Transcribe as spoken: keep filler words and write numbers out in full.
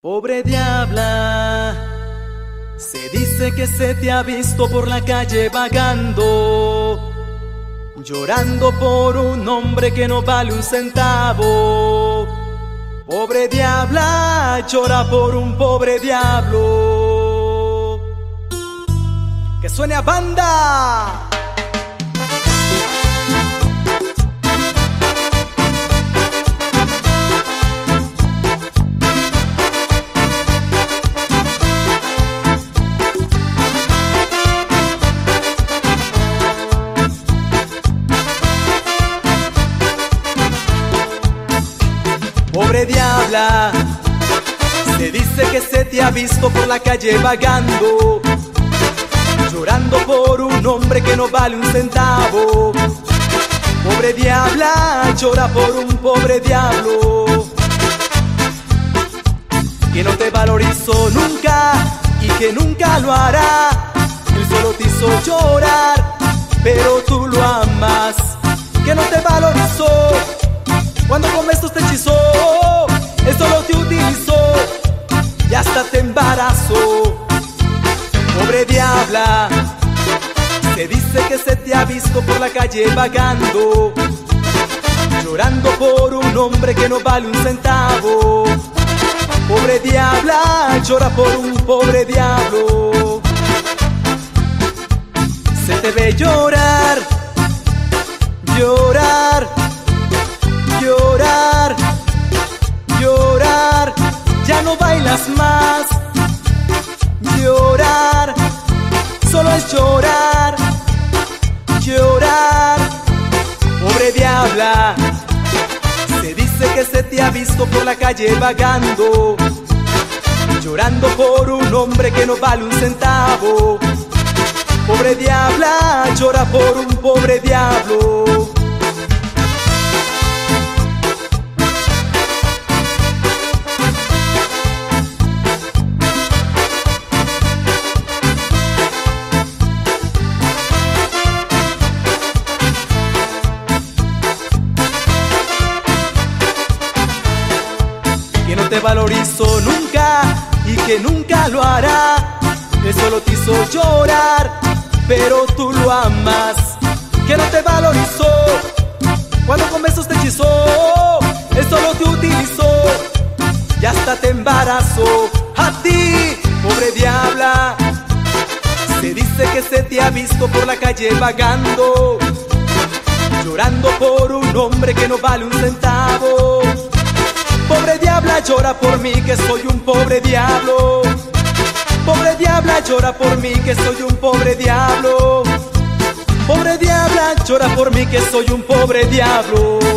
Pobre diabla, se dice que se te ha visto por la calle vagando, llorando por un hombre que no vale un centavo. Pobre diabla, llora por un pobre diablo. ¡Que suene a banda! Pobre diabla, se dice que se te ha visto por la calle vagando, llorando por un hombre que no vale un centavo. Pobre diabla, llora por un pobre diablo, que no te valorizó nunca y que nunca lo hará. Él solo te hizo llorar, pero tú lo amas. Que no te valorizó cuando con estos te hechizó, él solo te utilizó y hasta te embarazó. Pobre diabla, se dice que se te ha visto por la calle vagando, llorando por un hombre que no vale un centavo. Pobre diabla, llora por un pobre diablo. Se te ve llorar, llorar, llorar, llorar, ya no bailas más. Llorar, solo es llorar, llorar. Pobre diabla, se dice que se te ha visto por la calle vagando, llorando por un hombre que no vale un centavo. Pobre diabla, llora por un pobre diablo. Que no te valorizó nunca y que nunca lo hará. Él solo te hizo llorar, pero tú lo amas. Que no te valorizó cuando con besos te hechizó, él solo te utilizó y hasta te embarazó. A ti, pobre diabla, se dice que se te ha visto por la calle vagando, llorando por un hombre que no vale un centavo. Pobre diabla, llora por mí que soy un pobre diablo. Pobre diabla, llora por mí que soy un pobre diablo. Pobre diabla, llora por mí que soy un pobre diablo.